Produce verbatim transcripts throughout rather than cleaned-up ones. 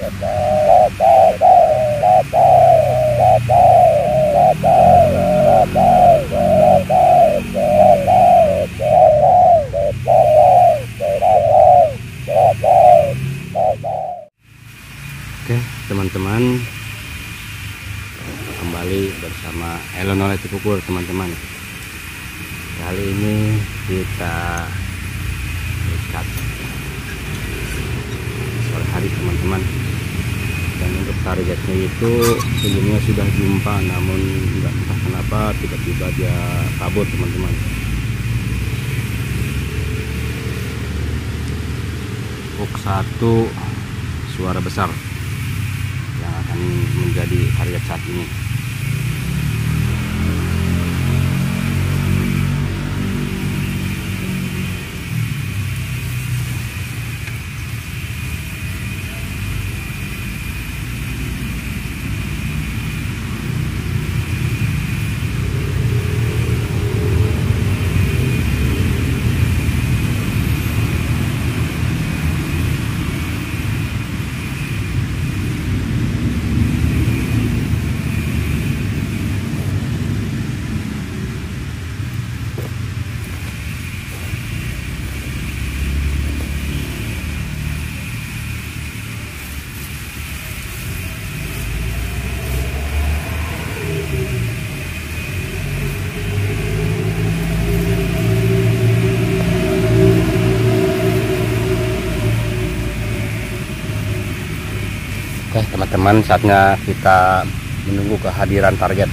Oke teman-teman, kembali bersama Elonoleh Cipukur teman-teman. Kali ini kita ikat sore hari teman-teman, dan untuk targetnya itu sebelumnya sudah jumpa, namun nggak entah kenapa tiba-tiba dia kabur teman-teman. Hook satu suara besar yang akan menjadi target saat ini. Oke teman-teman, saatnya kita menunggu kehadiran target.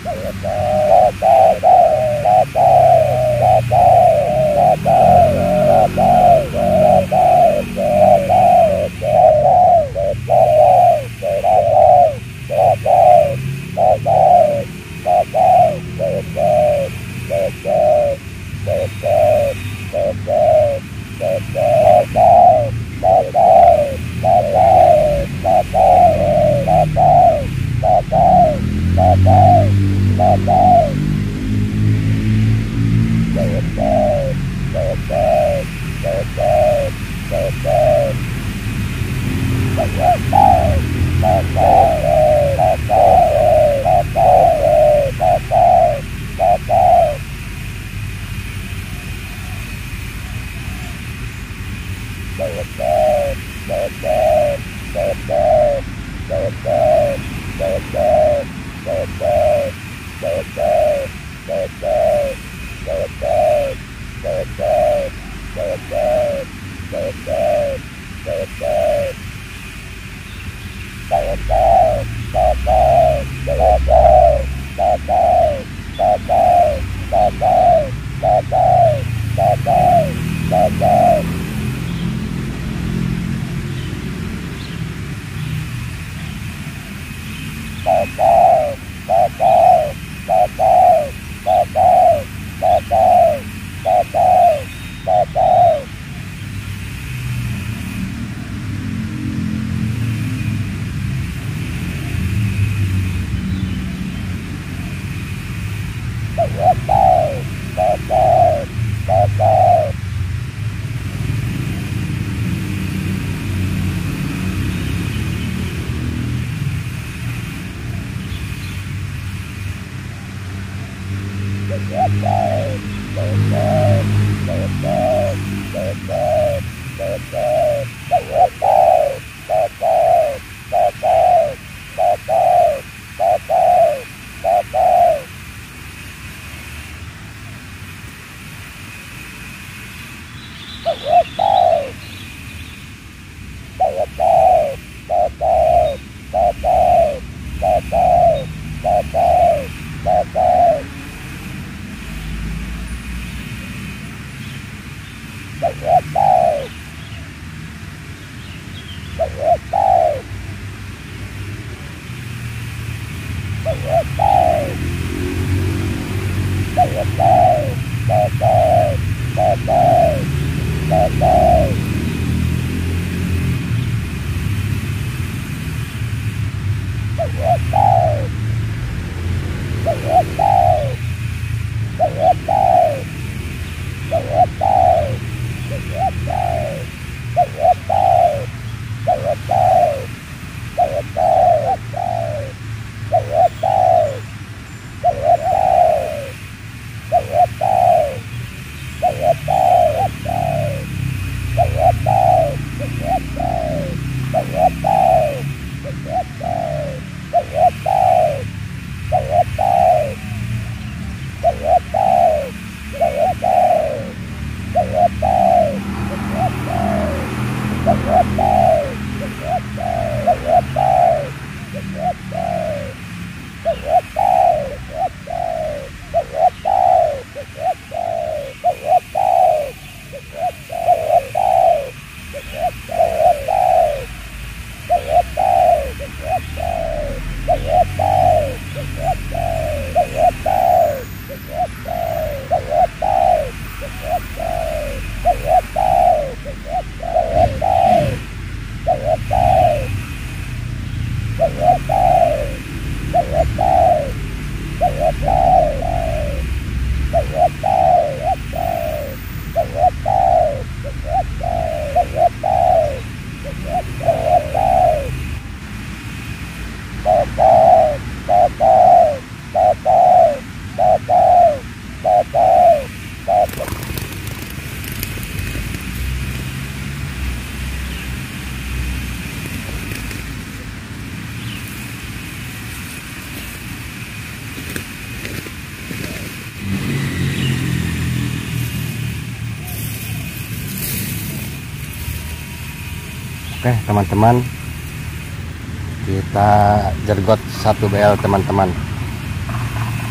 Oke teman-teman, kita jergot satu B L teman-teman.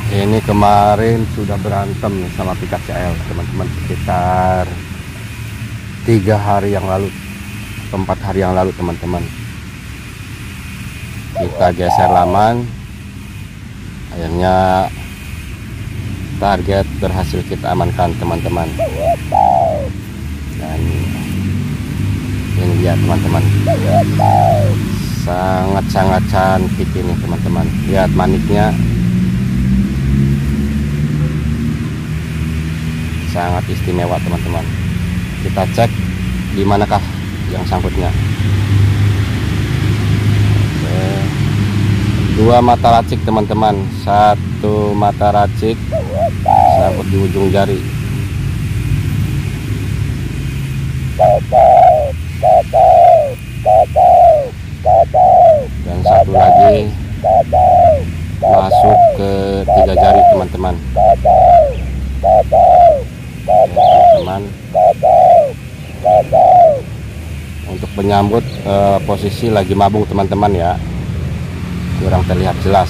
Ini kemarin sudah berantem sama pikat C L teman-teman, sekitar tiga hari yang lalu, empat hari yang lalu teman-teman. Kita geser laman, akhirnya target berhasil kita amankan teman-teman. Dan ini dia teman-teman, sangat-sangat cantik ini teman-teman. Lihat maniknya, sangat istimewa teman-teman. Kita cek di manakah yang sangkutnya. Oke. Dua mata racik teman-teman, satu mata racik sangkut di ujung jari, dan satu lagi masuk ke tiga jari teman-teman. Teman, untuk menyambut eh, posisi lagi mabung teman-teman ya, kurang terlihat jelas.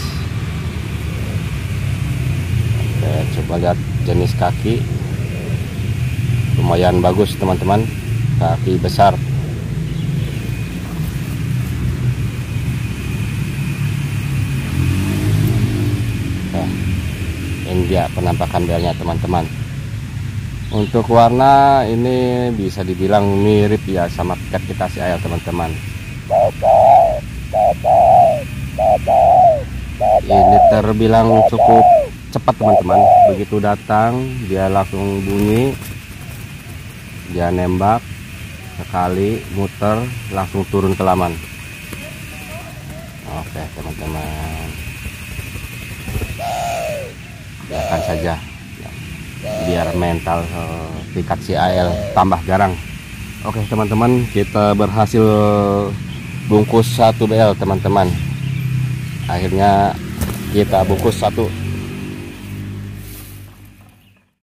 Oke, coba lihat jenis kaki, lumayan bagus teman-teman, kaki besar. Oke, ini dia penampakan belnya teman-teman. Untuk warna ini bisa dibilang mirip ya sama pikat kita C L teman-teman. Ini terbilang cukup cepat teman-teman. Begitu datang dia langsung bunyi, dia nembak sekali, muter, langsung turun ke laman. Oke teman-teman, biarkan saja biar mental uh, pikat C L tambah garang. Oke teman-teman, kita berhasil bungkus satu B L teman-teman. Akhirnya kita bungkus satu